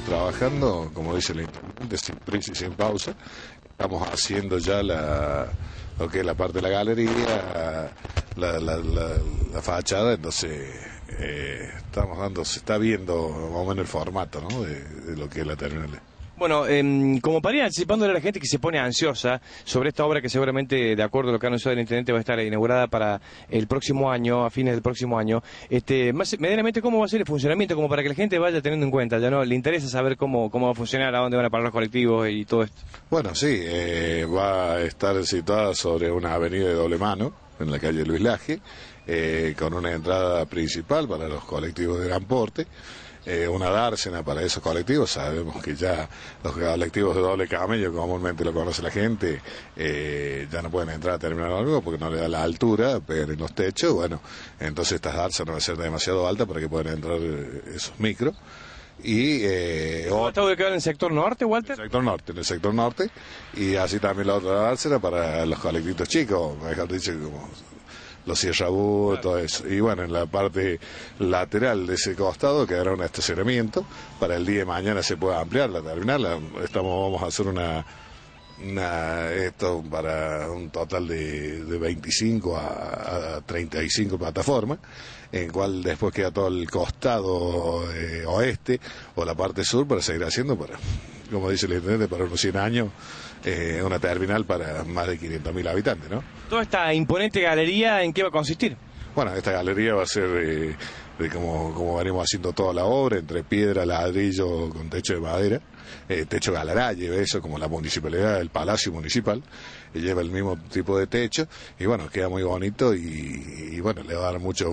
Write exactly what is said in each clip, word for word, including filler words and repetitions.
trabajando, como dice el intendente, sin prisa y sin pausa. Estamos haciendo ya la, lo que es la parte de la galería, la, la, la, la fachada, entonces eh, estamos dando, se está viendo más o menos el formato, ¿no?, de, de lo que es la terminal. Bueno, eh, como para ir anticipándole a la gente que se pone ansiosa sobre esta obra que seguramente, de acuerdo a lo que ha anunciado el intendente, va a estar inaugurada para el próximo año, a fines del próximo año, este, más medianamente cómo va a ser el funcionamiento, como para que la gente vaya teniendo en cuenta, ya no le interesa saber cómo, cómo va a funcionar, a dónde van a parar los colectivos y todo esto. Bueno, sí, eh, va a estar situada sobre una avenida de doble mano, en la calle Luis Laje, eh, con una entrada principal para los colectivos de gran porte. Eh, una dársena para esos colectivos. Sabemos que ya los colectivos de doble camello, comúnmente lo conoce la gente, eh, ya no pueden entrar a Terminal Olivos porque no le da la altura, pegan en los techos. Bueno, entonces estas dársenas van a ser demasiado altas para que puedan entrar eh, esos micros. Y eh, ¿Está ubicado en el sector norte, Walter? En el sector norte, en el sector norte, y así también la otra dársena para los colectivos chicos, mejor dicho, como los cierrabús, claro, todo eso. Y bueno, en la parte lateral de ese costado quedará un estacionamiento. Para el día de mañana se puede ampliar la terminal. Estamos, vamos a hacer una, una esto para un total de, de veinticinco a, a treinta y cinco plataformas, en cual después queda todo el costado eh, oeste o la parte sur para seguir haciendo, para, como dice el intendente, para unos cien años, eh, una terminal para más de quinientos mil habitantes, ¿no? ¿Toda esta imponente galería en qué va a consistir? Bueno, esta galería va a ser eh, de como, como venimos haciendo toda la obra, entre piedra, ladrillo, con techo de madera, eh, techo galaralle, eso como la municipalidad, el Palacio Municipal, eh, lleva el mismo tipo de techo, y bueno, queda muy bonito y, y bueno, le va a dar mucho...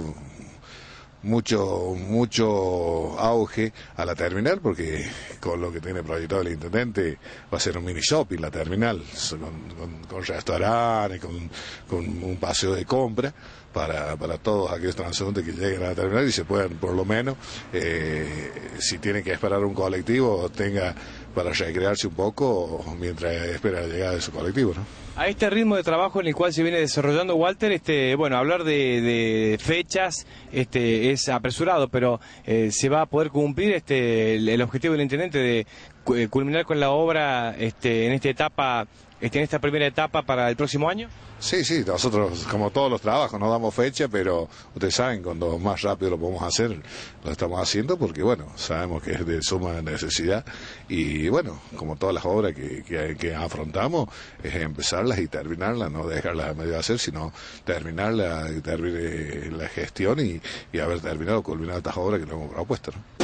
mucho mucho auge a la terminal, porque con lo que tiene proyectado el intendente va a ser un mini shopping la terminal, con, con, con restaurantes, con, con un paseo de compra para, para todos aquellos transeúntes que lleguen a la terminal y se puedan, por lo menos, eh, si tienen que esperar un colectivo, tenga para recrearse un poco mientras espera la llegada de su colectivo, ¿no? A este ritmo de trabajo en el cual se viene desarrollando, Walter, este, bueno, hablar de, de fechas este, es apresurado, pero eh, se va a poder cumplir este, el, el objetivo del intendente de eh, culminar con la obra este, en esta etapa, este, en esta primera etapa para el próximo año. Sí, sí, nosotros, como todos los trabajos, no damos fecha, pero ustedes saben, cuando más rápido lo podemos hacer, lo estamos haciendo porque, bueno, sabemos que es de suma necesidad y, bueno, como todas las obras que, que, que afrontamos, es empezarlas y terminarlas, no dejarlas a medio de hacer, sino terminarlas y terminar la gestión y, y haber terminado, culminado estas obras que nos hemos propuesto, ¿no?